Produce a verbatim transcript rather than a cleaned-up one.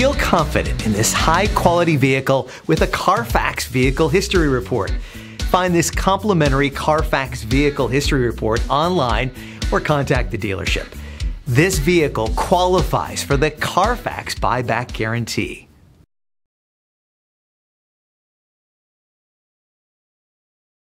Feel confident in this high-quality vehicle with a Carfax Vehicle History Report. Find this complimentary Carfax Vehicle History Report online or contact the dealership. This vehicle qualifies for the Carfax Buyback Guarantee.